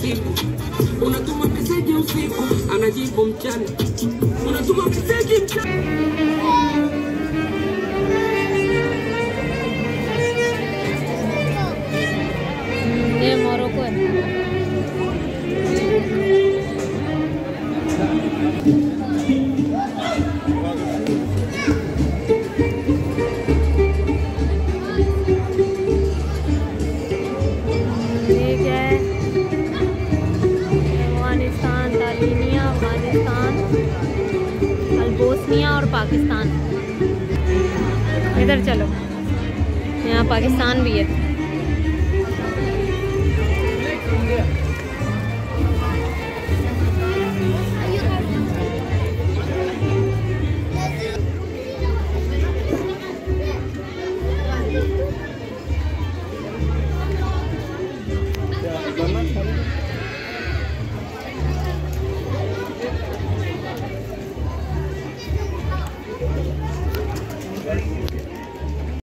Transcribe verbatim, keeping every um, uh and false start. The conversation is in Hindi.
usiku, unatuma meseji usiku, anajibu mchana, unatuma meseji mchana. ये मोरक्को है। ये क्या है? अफगानिस्तान, तालिनिया, अफगानिस्तान, अल्बोस्निया और पाकिस्तान। इधर चलो, यहाँ पाकिस्तान भी है। Right.